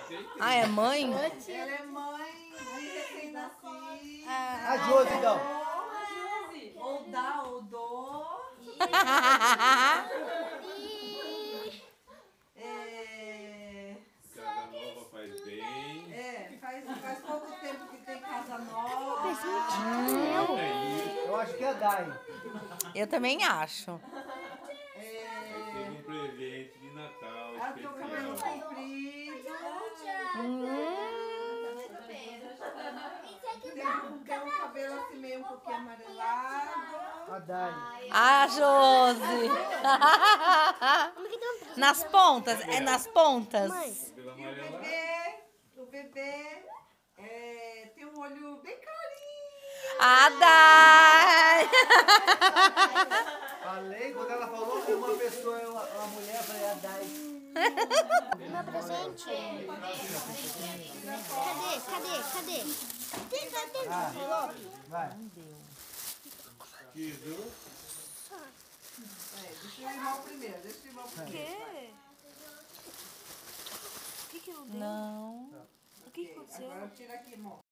Ah, é mãe? Ela é mãe de recém-nascido. A Josi, então. Ou dá, ou dó. Casa nova faz bem. Faz pouco tempo que tem casa nova. Eu acho que é a Dai. Eu também acho. Aí teve um presente de Natal Ela tem o cabelo especial. comprido. Tem um cabelo assim meio um pouquinho amarelado. A Dai. Ah, Josi! Nas pontas, é nas pontas. Cabelo E amarelado. o bebê tem um olho bem clarinho. Ah, Dai! Falei, quando ela falou que uma pessoa é uma mulher, eu falei, a Dai. Meu presente. Cadê? Ah, vai. Kizu. Deixa eu irmão primeiro. Não. Agora tira aqui, irmão.